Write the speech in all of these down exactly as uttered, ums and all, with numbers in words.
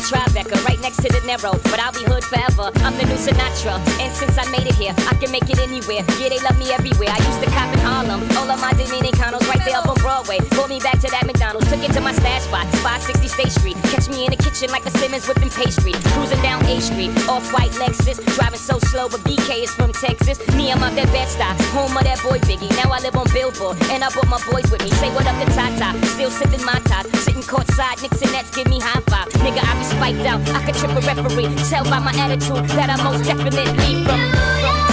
Tribeca, right next to the Narrow, but I'll be hood forever. I'm the new Sinatra, and since I made it here, I can make it anywhere. Yeah, they love me everywhere. I used to cop in Harlem, all of my Dominicanos right there up on Broadway. Pulled me back to that McDonald's, took it to my stash spot, five sixty State Street. Catch me in the kitchen like a Simmons whipping pastry. Cruising down A Street, off-white Lexus, driving so slow, but B K is from Texas. Me, I'm out that Bed-Stuy, home of that boy Biggie. Now I live on Billboard, and I brought my boys with me. Say what up to Tata, still sipping my top, sitting courtside, Knicks and Nets give me high five. Nigga, I be spiked out, I could trip a referee. Tell by my attitude that I most definitely from. from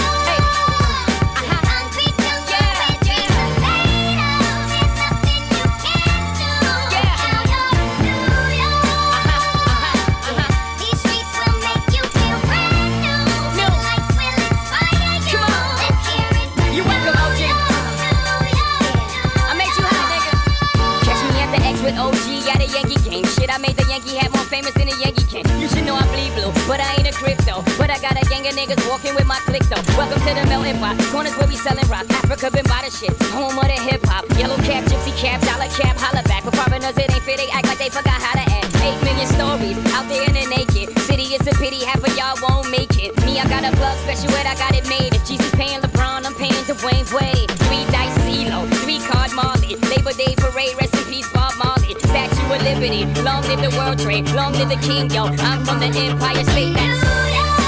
O G at a Yankee game. Shit, I made the Yankee hat more famous than a Yankee can. You should know I bleed blue, but I ain't a crypto. But I got a gang of niggas walking with my click though. Welcome to the melting pot. Corners where we selling rock. Africa been by the shit. Home of the hip hop. Yellow cap, gypsy cap, dollar cap, holla back. For foreigners it ain't fair, they act like they forgot how to act. Eight million stories out there in the naked city. It's a pity half of y'all won't make it. Me, I got a plug special ed, I got it made. If Jesus paying LeBron, I'm paying Dwayne Wade. Three dice CeeLo, three card Marley. Labor Day parade, rest in peace Bob Marley. Statue of Liberty, long live the World Trade, long live the King, yo. I'm from the Empire State, that's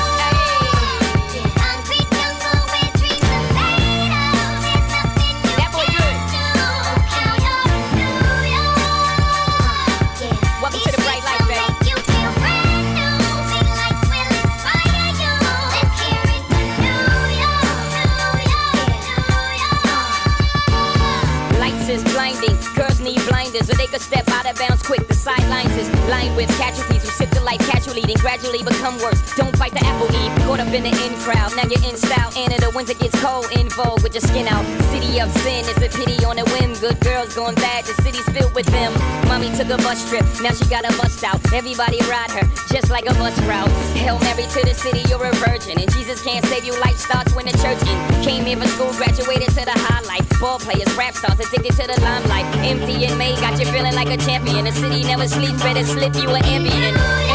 blinding. Girls need blinders so they could step out of bounds quick. The sidelines is lined with casualties who sip the life casually and gradually become worse. Don't bite the apple eve. Caught up in the in crowd. Now you're in style and in the winter gets cold. In vogue with your skin out. City of sin is a pity on a whim. Good girls going bad. The city's filled with them. Mommy took a bus trip. Now she got a bust out. Everybody ride her just like a bus route. Hail Mary to the city. You're a virgin and Jesus can't save you. Life starts when the church in. Came here for school. Graduated to the highlight. Ball players, rap stars addicted to the limelight. Empty and May got you feeling like a champion. The city never sleeps, better slip you an Ambien.